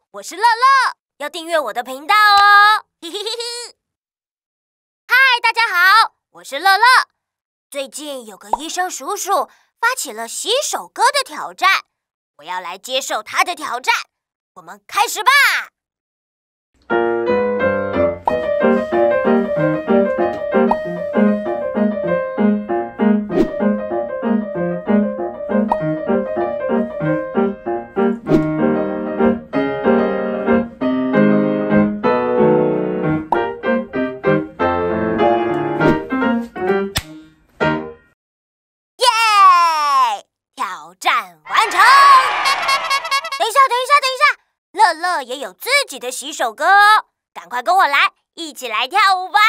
我是乐乐，要订阅我的频道哦。嘿嘿嘿嘿。嗨，大家好，我是乐乐。最近有个医生叔叔发起了洗手歌的挑战，我要来接受他的挑战。我们开始吧。挑战完成！等一下，乐乐也有自己的洗手歌哦，赶快跟我来，一起来跳舞吧！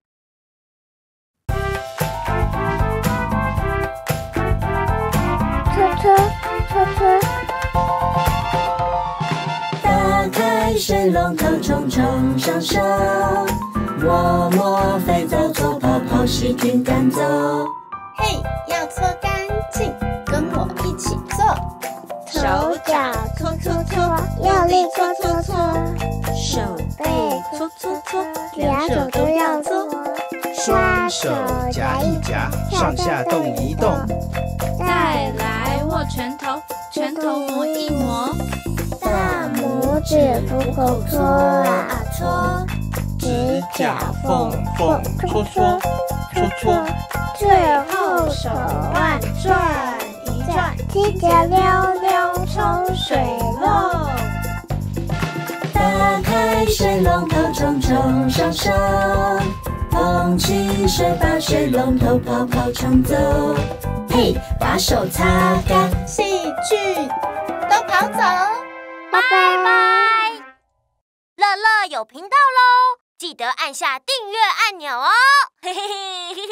打开水龙头，冲冲上手，摸摸肥皂，搓泡泡，细菌赶走。 嘿，要搓干净，跟我一起做。手脚搓搓搓，用力搓搓搓。手背搓搓搓，两手都要搓。 双手夹一夹，上下动一动。 再来握拳头，拳头磨一磨。 大拇指不够搓啊搓， 指甲缝缝搓搓搓搓。 最后手腕转一转，指甲溜溜冲水漏。 打开水龙头，冲冲上手，捧起水把水龙头泡泡冲走。嘿，把手擦干， 细菌都跑走。 拜拜！乐乐有频道喽，记得按下订阅按钮哦！嘿嘿嘿。